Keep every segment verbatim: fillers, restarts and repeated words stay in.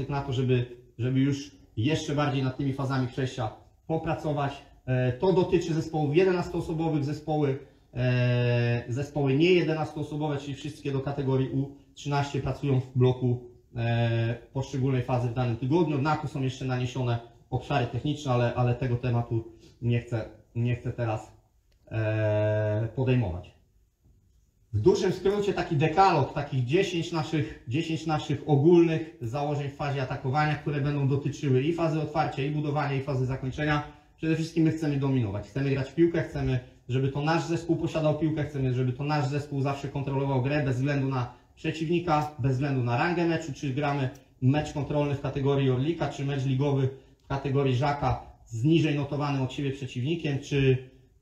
jednostek na to, żeby, żeby już jeszcze bardziej nad tymi fazami przejścia popracować. To dotyczy zespołów jedenastoosobowych, zespoły, zespoły nie jedenastoosobowe, czyli wszystkie do kategorii U trzynaście pracują w bloku poszczególnej fazy w danym tygodniu. Na to są jeszcze naniesione obszary techniczne, ale, ale tego tematu nie chcę, nie chcę teraz podejmować. W dużym skrócie taki dekalog, takich dziesięć naszych, dziesięć naszych ogólnych założeń w fazie atakowania, które będą dotyczyły i fazy otwarcia, i budowania, i fazy zakończenia. Przede wszystkim my chcemy dominować, chcemy grać w piłkę, chcemy, żeby to nasz zespół posiadał piłkę, chcemy, żeby to nasz zespół zawsze kontrolował grę bez względu na przeciwnika, bez względu na rangę meczu, czy gramy mecz kontrolny w kategorii Orlika, czy mecz ligowy w kategorii Żaka z niżej notowanym od siebie przeciwnikiem, czy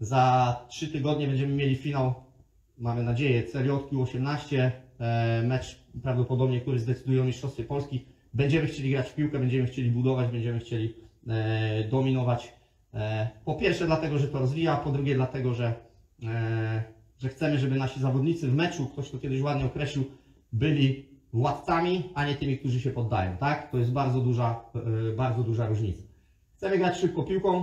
za trzy tygodnie będziemy mieli finał, mamy nadzieję, C J U osiemnaście, mecz prawdopodobnie, który zdecyduje o mistrzostwie Polski. Będziemy chcieli grać w piłkę, będziemy chcieli budować, będziemy chcieli e, dominować. E, po pierwsze dlatego, że to rozwija, po drugie dlatego, że, e, że chcemy, żeby nasi zawodnicy w meczu, ktoś to kiedyś ładnie określił, byli władcami, a nie tymi, którzy się poddają. Tak? To jest bardzo duża, e, bardzo duża różnica. Chcemy grać szybko piłką,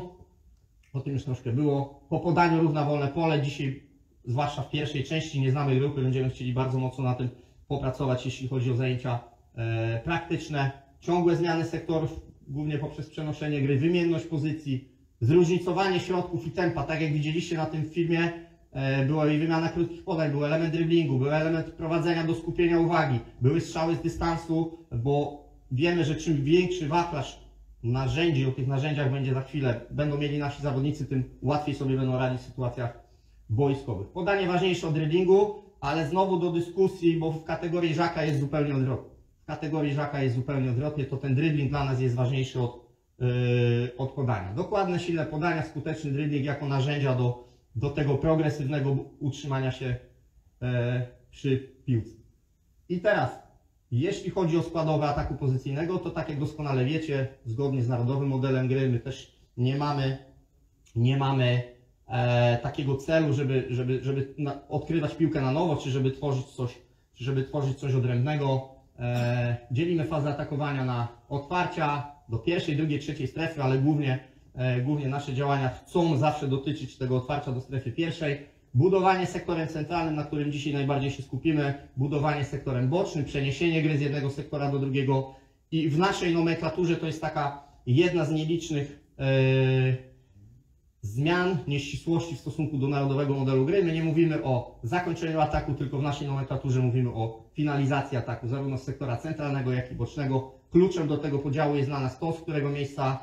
o tym już troszkę było. Po podaniu równa wolne pole. Dzisiaj, zwłaszcza w pierwszej części nieznanej grupy, będziemy chcieli bardzo mocno na tym popracować, jeśli chodzi o zajęcia e, praktyczne. Ciągłe zmiany sektorów, głównie poprzez przenoszenie gry, wymienność pozycji, zróżnicowanie środków i tempa. Tak jak widzieliście na tym filmie, e, była i wymiana krótkich podań, był element driblingu, był element prowadzenia do skupienia uwagi, były strzały z dystansu, bo wiemy, że czym większy wachlarz narzędzi, o tych narzędziach będzie za chwilę, będą mieli nasi zawodnicy, tym łatwiej sobie będą radzić w sytuacjach boiskowych. Podanie ważniejsze od driblingu, ale znowu do dyskusji, bo w kategorii Żaka jest zupełnie odwrotnie. W kategorii Żaka jest zupełnie odwrotnie, to ten dribbling dla nas jest ważniejszy od, yy, od podania. Dokładne, silne podania, skuteczny dribbling jako narzędzia do, do tego progresywnego utrzymania się yy, przy piłce. I teraz, jeśli chodzi o składowe ataku pozycyjnego, to tak jak doskonale wiecie, zgodnie z narodowym modelem gry, my też nie mamy, nie mamy e, takiego celu, żeby, żeby, żeby na, odkrywać piłkę na nowo, czy żeby tworzyć coś, czy żeby tworzyć coś odrębnego. E, dzielimy fazę atakowania na otwarcia do pierwszej, drugiej, trzeciej strefy, ale głównie, e, głównie nasze działania chcą zawsze dotyczyć tego otwarcia do strefy pierwszej. Budowanie sektorem centralnym, na którym dzisiaj najbardziej się skupimy, budowanie sektorem bocznym, przeniesienie gry z jednego sektora do drugiego i w naszej nomenklaturze to jest taka jedna z nielicznych yy, zmian, nieścisłości w stosunku do narodowego modelu gry. My nie mówimy o zakończeniu ataku, tylko w naszej nomenklaturze mówimy o finalizacji ataku, zarówno z sektora centralnego, jak i bocznego. Kluczem do tego podziału jest dla nas to, z którego miejsca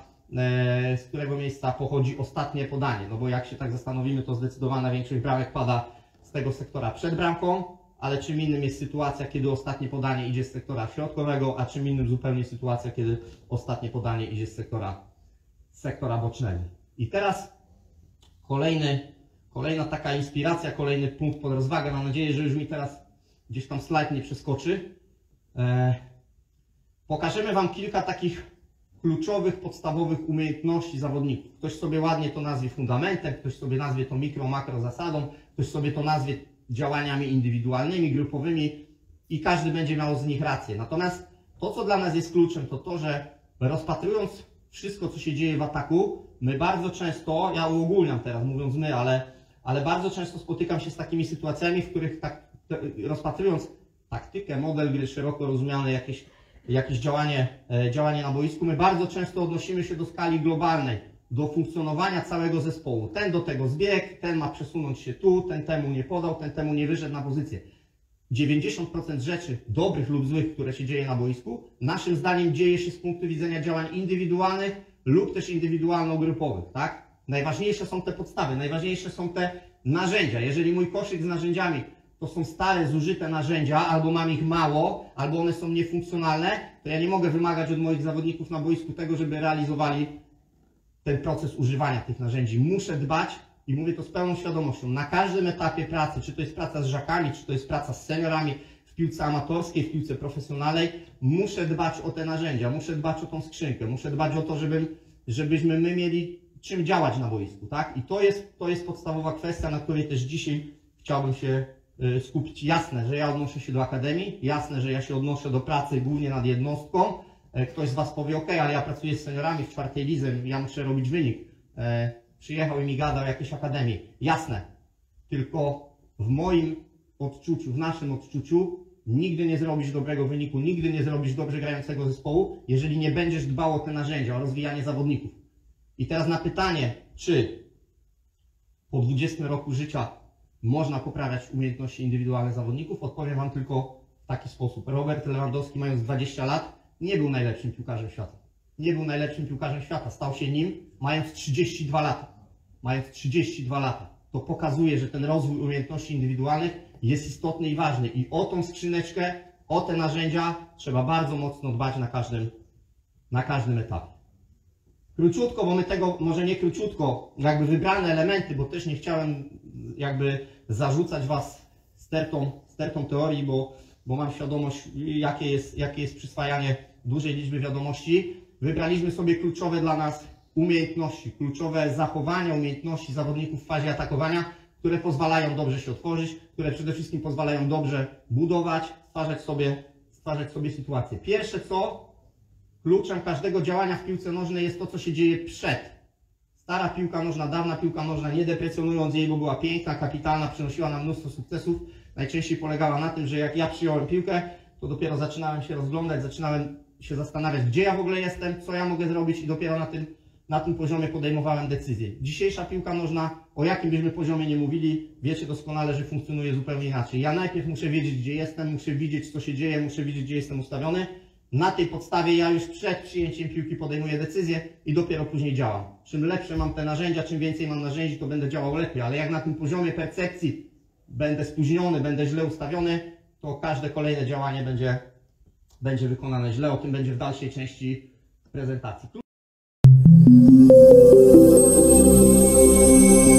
z którego miejsca pochodzi ostatnie podanie, no bo jak się tak zastanowimy, to zdecydowana większość bramek pada z tego sektora przed bramką, ale czym innym jest sytuacja, kiedy ostatnie podanie idzie z sektora środkowego, a czym innym zupełnie sytuacja, kiedy ostatnie podanie idzie z sektora, z sektora bocznego. I teraz kolejny, kolejna taka inspiracja, kolejny punkt pod rozwagę. Mam nadzieję, że już mi teraz gdzieś tam slajd nie przeskoczy. E, pokażemy Wam kilka takich kluczowych, podstawowych umiejętności zawodników. Ktoś sobie ładnie to nazwie fundamentem, ktoś sobie nazwie to mikro, makro zasadą, ktoś sobie to nazwie działaniami indywidualnymi, grupowymi i każdy będzie miał z nich rację. Natomiast to, co dla nas jest kluczem, to to, że rozpatrując wszystko, co się dzieje w ataku, my bardzo często, ja uogólniam teraz mówiąc my, ale, ale bardzo często spotykam się z takimi sytuacjami, w których tak, rozpatrując taktykę, model gry, szeroko rozumiane jakieś jakieś działanie, działanie na boisku, my bardzo często odnosimy się do skali globalnej, do funkcjonowania całego zespołu. Ten do tego zbiegł, ten ma przesunąć się tu, ten temu nie podał, ten temu nie wyszedł na pozycję. dziewięćdziesiąt procent rzeczy, dobrych lub złych, które się dzieje na boisku, naszym zdaniem dzieje się z punktu widzenia działań indywidualnych lub też indywidualno-grupowych. Tak? Najważniejsze są te podstawy, najważniejsze są te narzędzia. Jeżeli mój koszyk z narzędziami to są stare, zużyte narzędzia, albo mam ich mało, albo one są niefunkcjonalne, to ja nie mogę wymagać od moich zawodników na boisku tego, żeby realizowali ten proces używania tych narzędzi. Muszę dbać, i mówię to z pełną świadomością, na każdym etapie pracy, czy to jest praca z żakami, czy to jest praca z seniorami, w piłce amatorskiej, w piłce profesjonalnej, muszę dbać o te narzędzia, muszę dbać o tą skrzynkę, muszę dbać o to, żeby, żebyśmy my mieli czym działać na boisku. Tak? I to jest, to jest podstawowa kwestia, na której też dzisiaj chciałbym się skupić. Jasne, że ja odnoszę się do akademii, jasne, że ja się odnoszę do pracy głównie nad jednostką, Ktoś z Was powie, ok, ale ja pracuję z seniorami w czwartej lidze, ja muszę robić wynik. Przyjechał i mi gadał o jakiejś akademii. Jasne, tylko w moim odczuciu, w naszym odczuciu nigdy nie zrobisz dobrego wyniku, nigdy nie zrobisz dobrze grającego zespołu, jeżeli nie będziesz dbał o te narzędzia, o rozwijanie zawodników. I teraz na pytanie, czy po dwudziestym roku życia można poprawiać umiejętności indywidualne zawodników, odpowiem Wam tylko w taki sposób. Robert Lewandowski, mając dwadzieścia lat, nie był najlepszym piłkarzem świata. Nie był najlepszym piłkarzem świata. Stał się nim, mając trzydzieści dwa lata. Mając trzydzieści dwa lata. To pokazuje, że ten rozwój umiejętności indywidualnych jest istotny i ważny. I o tą skrzyneczkę, o te narzędzia trzeba bardzo mocno dbać na każdym, na każdym etapie. Króciutko, bo my tego, może nie króciutko, jakby wybrane elementy, bo też nie chciałem jakby zarzucać Was stertą, stertą teorii, bo, bo mam świadomość, jakie jest, jakie jest przyswajanie dużej liczby wiadomości. Wybraliśmy sobie kluczowe dla nas umiejętności, kluczowe zachowania, umiejętności zawodników w fazie atakowania, które pozwalają dobrze się otworzyć, które przede wszystkim pozwalają dobrze budować, stwarzać sobie, stwarzać sobie sytuację. Pierwsze co, kluczem każdego działania w piłce nożnej jest to, co się dzieje przed. Stara piłka nożna, dawna piłka nożna, nie deprecjonując jej, bo była piękna, kapitalna, przynosiła nam mnóstwo sukcesów, najczęściej polegała na tym, że jak ja przyjąłem piłkę, to dopiero zaczynałem się rozglądać, zaczynałem się zastanawiać, gdzie ja w ogóle jestem, co ja mogę zrobić i dopiero na tym, na tym poziomie podejmowałem decyzje. Dzisiejsza piłka nożna, o jakim byśmy poziomie nie mówili, wiecie doskonale, że funkcjonuje zupełnie inaczej. Ja najpierw muszę wiedzieć, gdzie jestem, muszę widzieć, co się dzieje, muszę wiedzieć, gdzie jestem ustawiony. Na tej podstawie ja już przed przyjęciem piłki podejmuję decyzję i dopiero później działam. Czym lepsze mam te narzędzia, czym więcej mam narzędzi, to będę działał lepiej, ale jak na tym poziomie percepcji będę spóźniony, będę źle ustawiony, to każde kolejne działanie będzie, będzie wykonane źle. O tym będzie w dalszej części prezentacji.